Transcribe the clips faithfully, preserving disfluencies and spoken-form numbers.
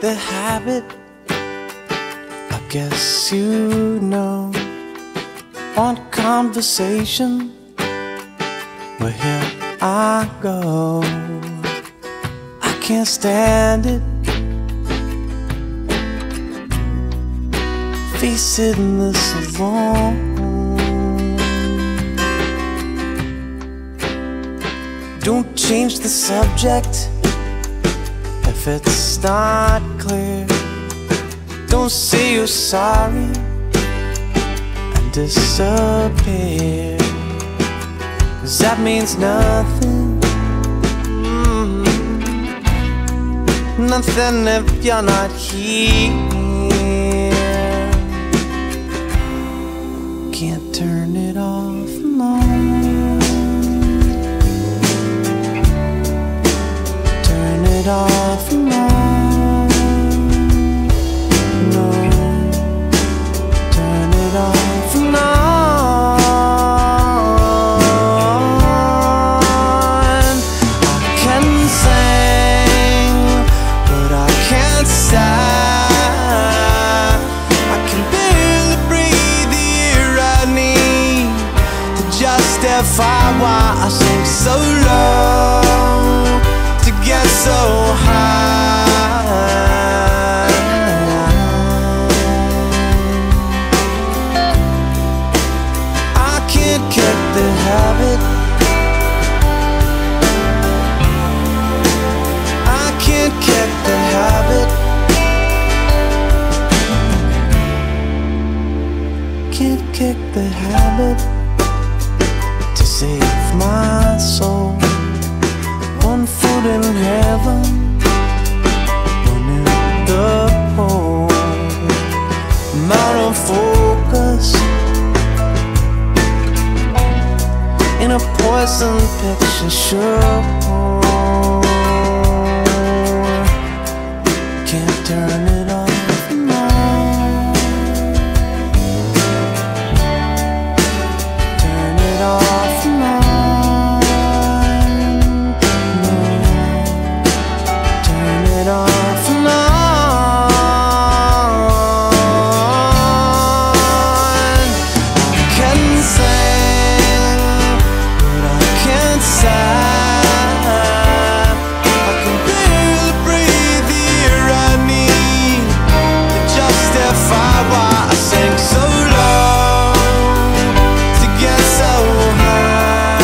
the habit, I guess you know. Want conversation? Well, here I go. I can't stand it. Facing this alone. Don't change the subject if it's not clear. Don't say you're sorry and disappear, 'cause that means nothing. mm. Nothing if you're not here. Can't turn it off, no. Turn it off, no. No. Turn it off, no. I can sing, but I can't sigh. I can barely breathe the air I need to justify why I sing so low to get so high. I can't kick the habit. I can't kick the habit. Can't kick the habit to save my soul. One foot in heaven, one in the hole. I'm out of focus in a poison picture show. Can't turn it off, no. Turn it off, no. Off and on. I can sing, but I can't sigh. I can barely breathe the air I need to justify why I sing so low to get so high.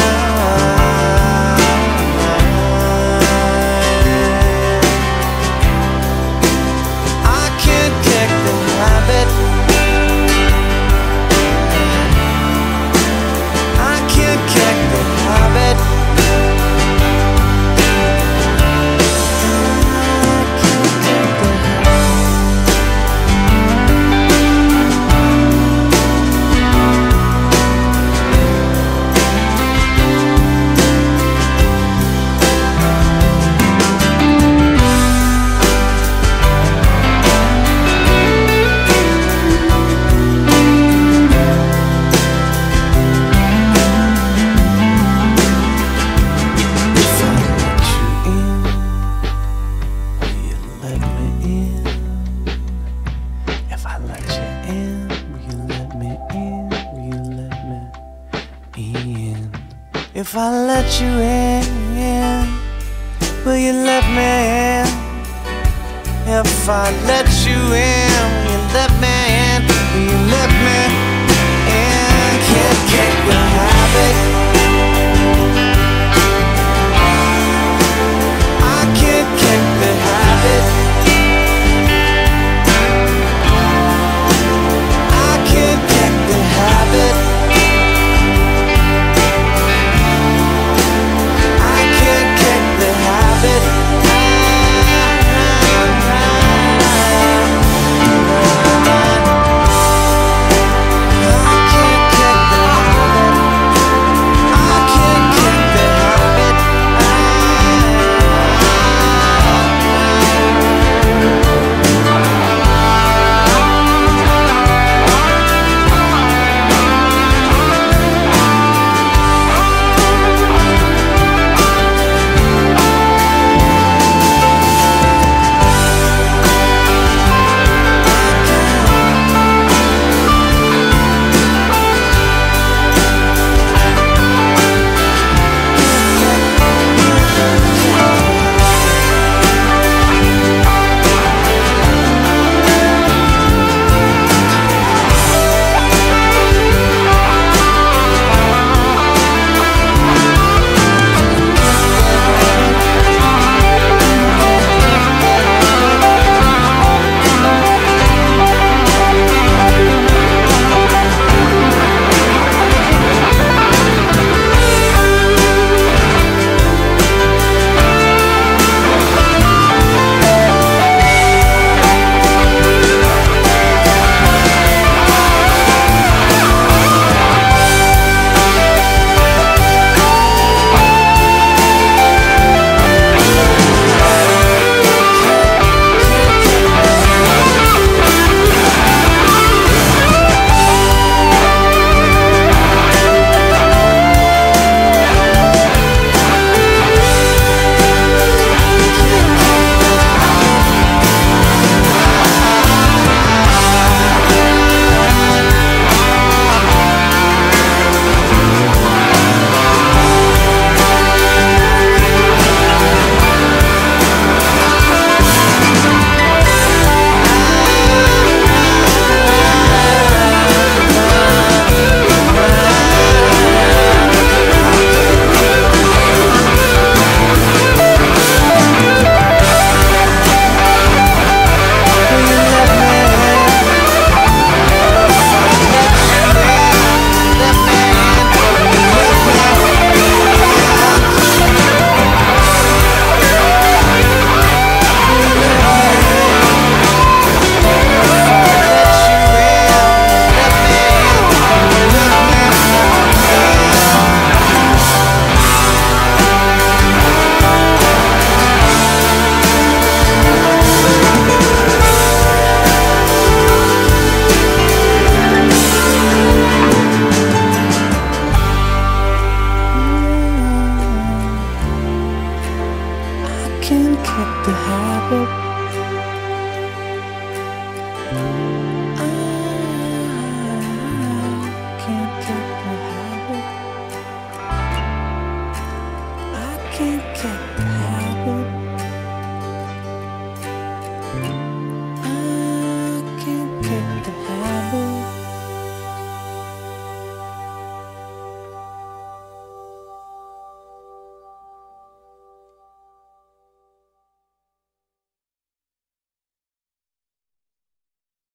If I let you in, will you let me in? If I let you in, will you let me in? Will you let me in? Can't kick the habit.